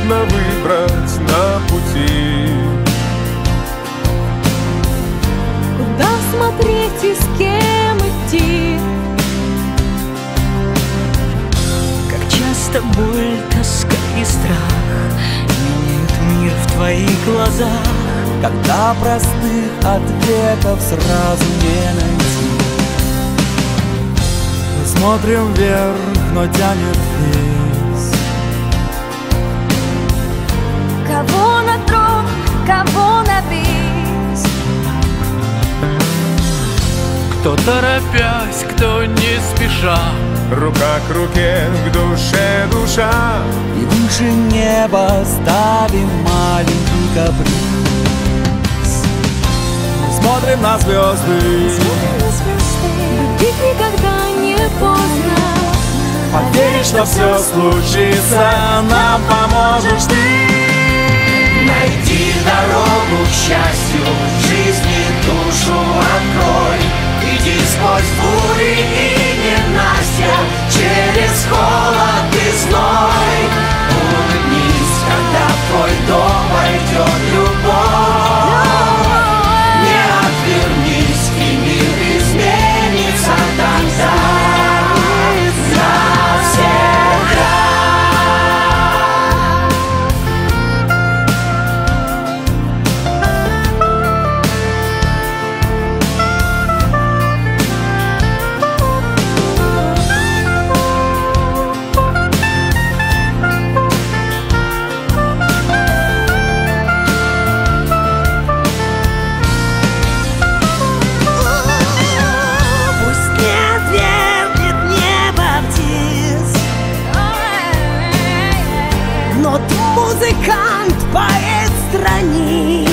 трудно выбрать на пути. Куда смотреть и с кем идти? Как часто боль, тоска и страх меняют мир в твоих глазах, когда простых ответов сразу не найти. Мы смотрим вверх, но тянет вниз. Кого на трон, кого на бис? Кто торопясь, кто не спеша, Рука к руке, к душе душа. И выше неба ставим маленький каприз. Мы смотрим на звезды, Любить никогда не поздно. поверь, что все случится, нам поможешь ты. Найди дорогу к счастью, в жизни душу открой. Иди сквозь бури и ненастья, через холод и зной. Улыбнись, когда в твой дом войдет любовь. Не отвернись, и мир изменится тогда навсегда. музыкант, поэт страниц.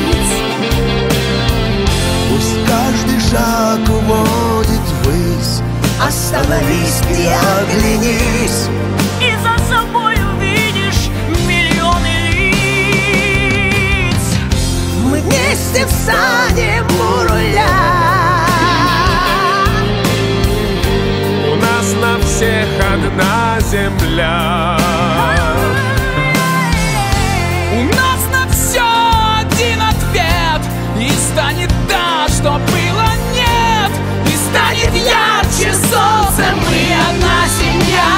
Пусть каждый шаг уводит ввысь. Остановись и оглянись, И за собой увидишь миллионы лиц. Мы вместе встанем у руля. У нас на всех одна земля. у нас на все один ответ. И станет да, что было нет. И станет ярче солнце, мы одна семья.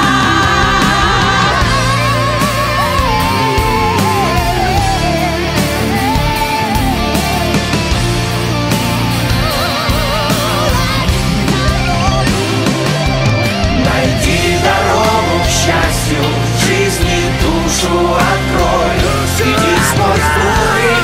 Найди дорогу к счастью, в жизни душу открой. Иди сквозь бури